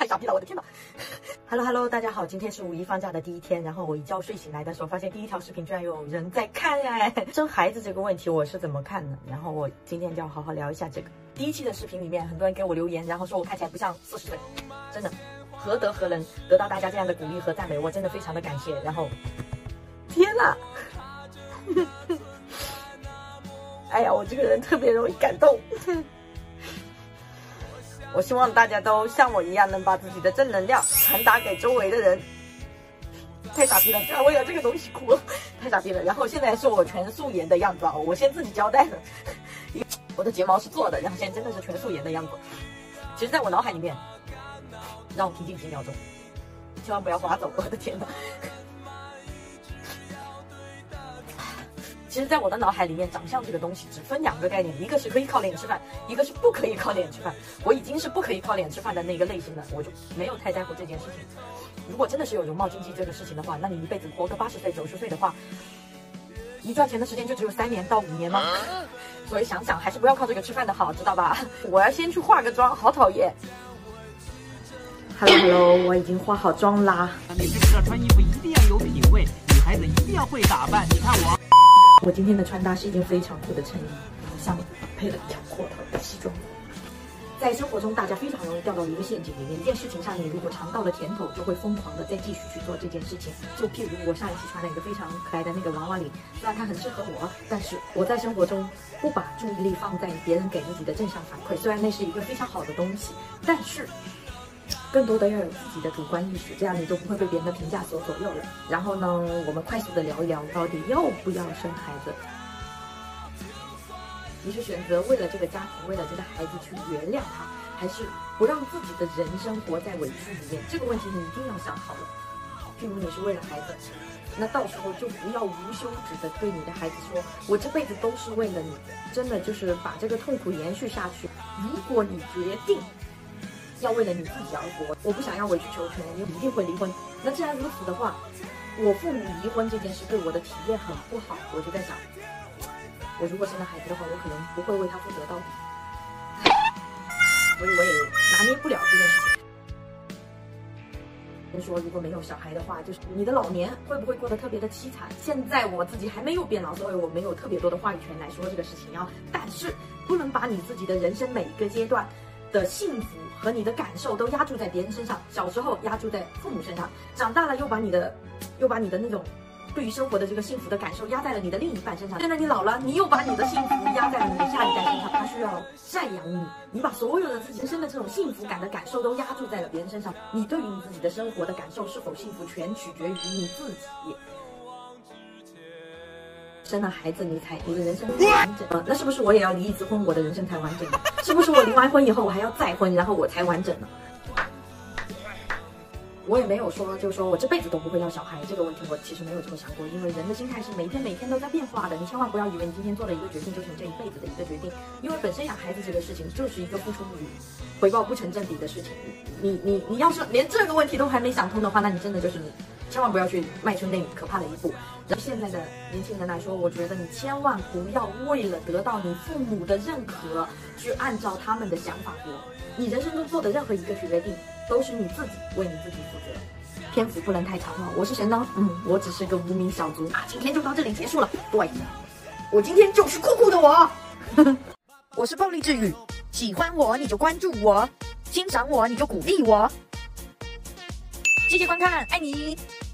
傻逼了，我的天哪！Hello， 大家好，今天是五一放假的第一天，然后我一觉睡醒来的时候，发现第一条视频居然有人在看哎！生孩子这个问题我是怎么看的？然后我今天就要好好聊一下这个。第一期的视频里面，很多人给我留言，然后说我看起来不像40岁，真的，何德何能得到大家这样的鼓励和赞美，我真的非常的感谢。然后，天哪！哎呀，我这个人特别容易感动。我希望大家都像我一样，能把自己的正能量传达给周围的人。太傻逼了，居然为了这个东西哭了，太傻逼了。然后现在是我全素颜的样子啊，我先自己交代了。我的睫毛是做的，然后现在真的是全素颜的样子。其实，在我脑海里面，让我平静几秒钟，千万不要划走，我的天哪！其实，在我的脑海里面，长相这个东西只分2个概念，一个是可以靠脸吃饭，一个是不可以靠脸吃饭。我已经是不可以靠脸吃饭的那个类型了，我就没有太在乎这件事情。如果真的是有容貌经济这个事情的话，那你一辈子活个80岁、90岁的话，你赚钱的时间就只有3年到5年吗？所以想想还是不要靠这个吃饭的好，知道吧？我要先去化个妆，好讨厌。Hello， 我已经化好妆啦。 你知不知道穿衣服一定要有品味，女孩子一定要会打扮。你看我。 我今天的穿搭是一件非常酷的衬衣，然后下面配了一条阔头的西装。在生活中，大家非常容易掉到一个陷阱里面。一件事情上，你如果尝到了甜头，就会疯狂的再继续去做这件事情。就譬如我上一期穿了一个非常可爱的那个娃娃领，虽然它很适合我，但是我在生活中不把注意力放在别人给自己的正向反馈。虽然那是一个非常好的东西，但是更多的要有自己的主观意识，这样你就不会被别人的评价所左右了。然后呢，我们快速的聊一聊，到底要不要生孩子？你是选择为了这个家庭，为了这个孩子去原谅他，还是不让自己的人生活在委屈里面？这个问题你一定要想好了。譬如你是为了孩子，那到时候就不要无休止的对你的孩子说，我这辈子都是为了你，真的就是把这个痛苦延续下去。如果你决定要为了你自己而活，我不想要委曲求全，你一定会离婚。那既然如此的话，我父母离婚这件事对我的体验很不好，我就在想，我如果生了孩子的话，我可能不会为他负责到底，所以我也拿捏不了这件事情。人说如果没有小孩的话，就是你的老年会不会过得特别的凄惨？现在我自己还没有变老，所以我没有特别多的话语权来说这个事情啊。但是不能把你自己的人生每一个阶段的幸福和你的感受都压注在别人身上，小时候压注在父母身上，长大了又把你的那种对于生活的这个幸福的感受压在了你的另一半身上。现在你老了，你又把你的幸福压在了你的下一代身上，他需要赡养你，你把所有的自己人生的这种幸福感的感受都压注在了别人身上。你对于你自己的生活的感受是否幸福，全取决于你自己。生了孩子，你的人生才完整。那是不是我也要离一次婚，我的人生才完整？是不是我离完婚以后，我还要再婚，然后我才完整呢？我也没有说，就是说我这辈子都不会要小孩这个问题，我其实没有这么想过，因为人的心态是每天都在变化的。你千万不要以为你今天做了一个决定，就是你这一辈子的一个决定，因为本身养孩子这个事情就是一个付出与回报不成正比的事情。你要是连这个问题都还没想通的话，那你真的就是千万不要去迈出那可怕的一步。然后现在的年轻人来说，我觉得你千万不要为了得到你父母的认可，去按照他们的想法活。你人生中做的任何一个决定，都是你自己为你自己负责。篇幅不能太长了，我是神呢，我只是个无名小卒啊。今天就到这里结束了。对，我今天就是酷酷的我。我是暴力治愈，喜欢我你就关注我，欣赏我你就鼓励我。谢谢观看，爱你。